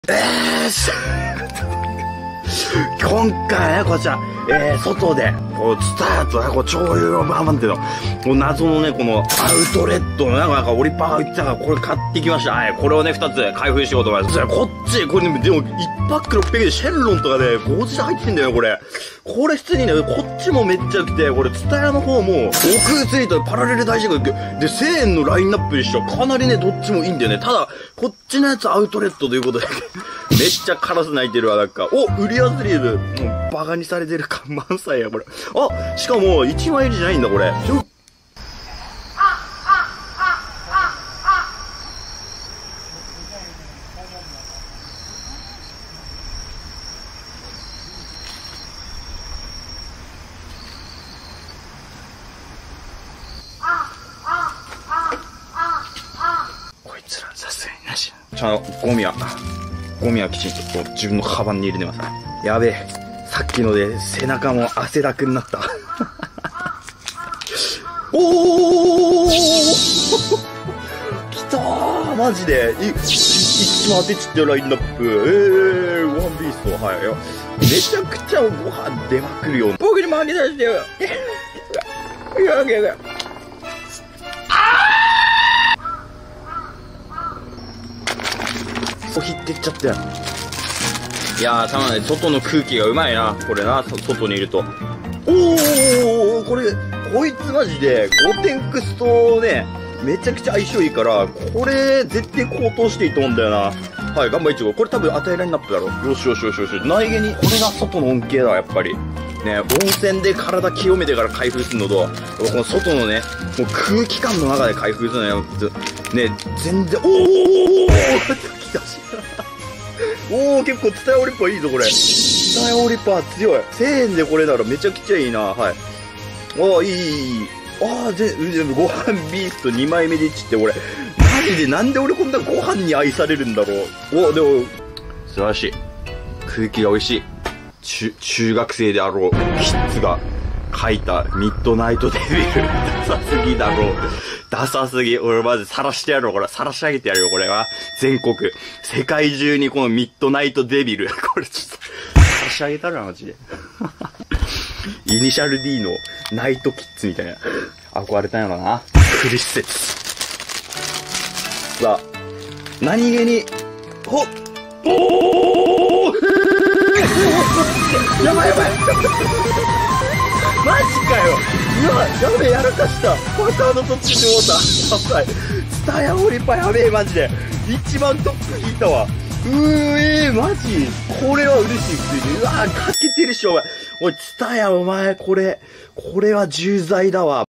今回ね、こちら、外で、こう、ツタヤとね、こう、超有料バーマンっていうの、こう、謎のね、この、アウトレットのなんか、オリパーが言ってたから、これ買ってきました。はい、これをね、2つ開封しようと思います。こっち、これでも、1パック600円で、シェンロンとかで、5時で入ってんだよね、これ。これ普通にね、こっちもめっちゃ良くて、これ、ツタヤの方も、奥ツイートでパラレル大事がで、1000円のラインナップでしょ。かなりね、どっちもいいんだよね。ただ、こっちのやつアウトレットということで、めっちゃカラス鳴いてるわ、なんか。お、売りアスリーズ。もう、バカにされてる感満載や、これ。あ、しかも、1枚入りじゃないんだ、これ。こいつら、さすがになし。ちゃんと、ゴミはきちんとこう自分のカバンに入れてます。やべえ。さっきので背中も汗だくになった。おー来たーマジでいつも当てちってラインナップ。ワンピースと、はい。めちゃくちゃご飯出まくるよ。僕に負けさせてよ。いやいやいや。そうひってっちゃったよ。いやー、たまね、外の空気がうまいな。これな、外にいると。おー、これ、こいつマジで、ゴテンクスとね、めちゃくちゃ相性いいから、これ、絶対高騰していいと思うんだよな。はい、ガンバ1号。これ多分与えラインナップだろ。よしよしよしよし。内毛に、これが外の恩恵だわ、やっぱり。ね、温泉で体清めてから開封するのと、この外のね、もう空気感の中で開封するのよ。ね、全然、来たし。おー、結構、ツタヤオリッパーいいぞ、これ。ツタヤオリッパー強い。1000円でこれならめちゃくちゃいいな。はい。おー、いい。あー、ご飯ビーフと2枚目でちって、俺、マジでなんで俺こんなご飯に愛されるんだろう。お、でも、素晴らしい。空気が美味しい。中学生であろう、キッズが書いたミッドナイトデビル。ダサすぎだろう。ダサすぎ。俺マジ晒してやろう、これ。晒し上げてやるよ、これは。全国。世界中にこのミッドナイトデビル。これちょっと、晒し上げたらマジで。イニシャル D のナイトキッズみたいな。憧れたんやろな。クリスセツ。さあ、何気に、おーやばいやばいマジかよ。うわ、やべえ、やらかした。パターの途中で終わった。やばい。ツタヤオリパやべえ、マジで。一番トップ引いたわ。マジこれは嬉しい、普通に。うわ、かけてるし、お前。おい、ツタヤ、お前、これは重罪だわ。